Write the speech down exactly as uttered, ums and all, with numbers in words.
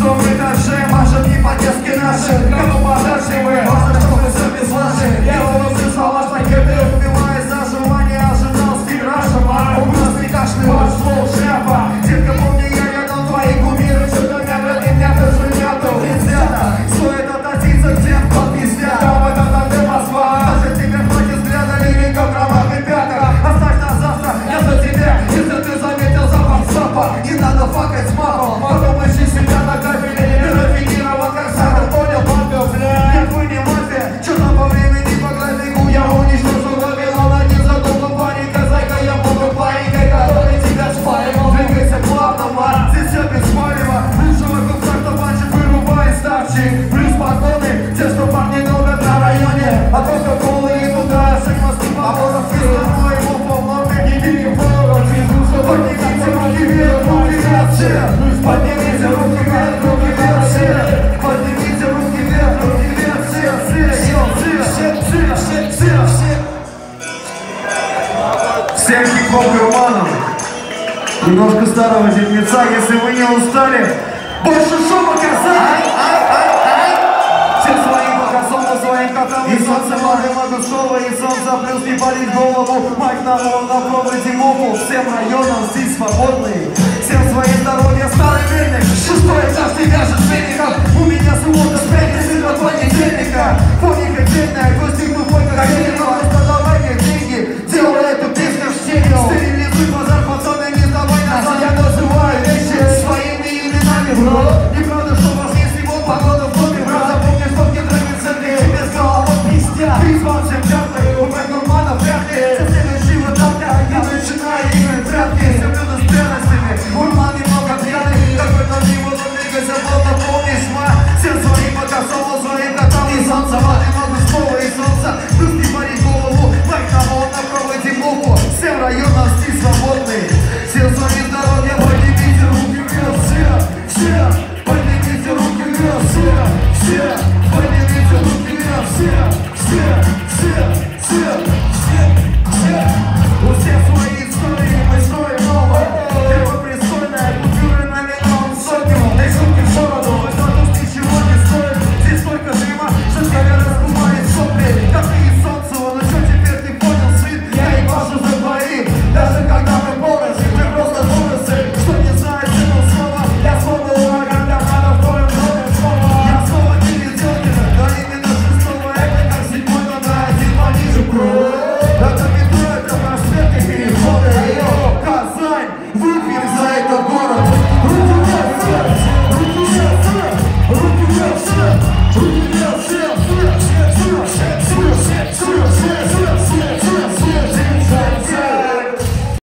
что мы дальше, может не по-детски наши, кому подошли важно, чтобы все без лажи. Я улыбаюсь, слова пакеты, убивая за желание, ожидал стиль Раша, а у нас не кашляй, ваш флоу, шляпа. Детка, помни, я рядом, твои кумиры, что-то меня, и меня тоже нету. Пиздята, стоит относиться к тем, кто пиздят. Там это надо Москва, даже тебе хватит взгляда, лирика в правах и пяток. Оставь на завтра, я за тебя, если ты заметил запах запа. Не надо факать с мапом, потом ищи себя на капеле. Ты рафинирован, как сахар, понял, бомбил, бля. Нет, вы не мафия, что там по времени, по графику. Я уничтожу Вавилон, один за другом, паника, зайка. Я буду паникой, который тебя спаливал. Двигайся плавно, здесь все без палева. Лучше вокруг так-то панчик, вырубай ставчик. Плюс подгоны, те, что парни долго на районе. А кока-колы и туда, шагмасты, поворот, физло, его полно, не бери поворот, физло, поднимите руки вверх, руки вверх, все. Поднимите руки вверх, руки вверх, все. Поднимите руки вверх, руки вверх, все, все, все, все, все, все, все, все. Всем хип-хоп-гурманам, немножко старого дерьмеца, если вы не устали, больше шума, казак! Все своим покосом, своим котам, и солнце мадым от душова, и солнце плюс не палить голову, мать на мол, на проводе мопу, всем районам здесь свободный.